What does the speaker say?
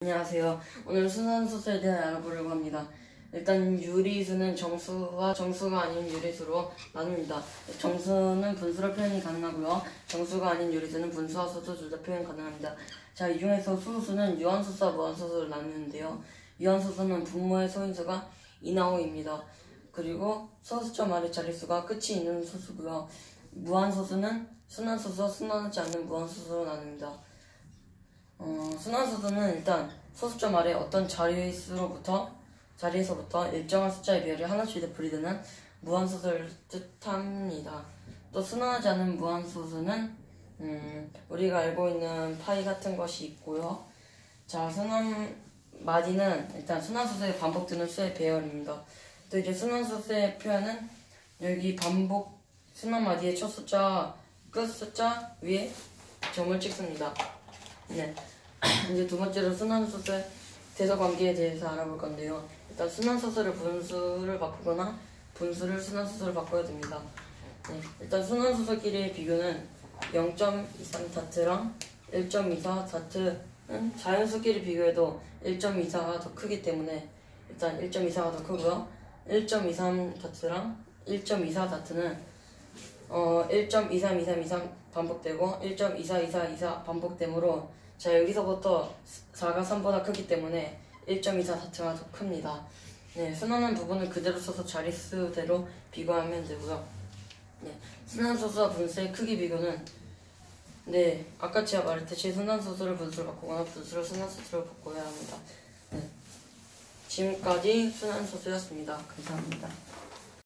안녕하세요. 오늘 순환수소에 대해 알아보려고 합니다. 일단 유리수는 정수와 정수가 아닌 유리수로 나눕니다. 정수는 분수로 표현이 가능하고요. 정수가 아닌 유리수는 분수와 수소 둘 다 표현 가능합니다. 자, 이 중에서 수소수는 유한수소와 무한수소를 나누는데요. 유한수소는 분모의 소인수가 2나 5입니다. 그리고 소수점 아래 자릿수가 끝이 있는 수소고요. 무한수소는 순환수소와 순환하지 않는 무한수소로 나눕니다. 순환수소는 일단 소수점 아래 어떤 자리에서부터 일정한 숫자의 비율이 하나씩 분리되는 무한수소를 뜻합니다. 또 순환하지 않은 무한수소는 우리가 알고 있는 파이 같은 것이 있고요. 자, 마디는 일단 순환수소에 반복되는 수의 배열입니다. 또 이제 순환수소의 표현은 여기 반복 순환마디의 첫 숫자, 끝 숫자 위에 점을 찍습니다. 네. 이제 두 번째로 순환수소의 대서관계에 대해서 알아볼 건데요. 일단 순환수소를 분수를 바꾸거나 분수를 순환수소를 바꿔야 됩니다. 네. 일단 순환수소끼리의 비교는 0.23 다트랑 1.24 다트는 자연수끼리 비교해도 1.24가 더 크기 때문에 일단 1.24가 더 크고요. 1.23 다트랑 1.24 다트는 1.232323 반복되고 1.242424 반복되므로 자, 여기서부터 4가 3보다 크기 때문에 1.24 다트가 더 큽니다. 네, 순환한 부분을 그대로 써서 자릿수대로 비교하면 되고요. 네, 순환수소와 분수의 크기 비교는 아까 제가 말했듯이 순환수소를 분수로 바꾸거나 분수를 순환수소로 바꿔야 합니다. 네, 지금까지 순환수소였습니다. 감사합니다.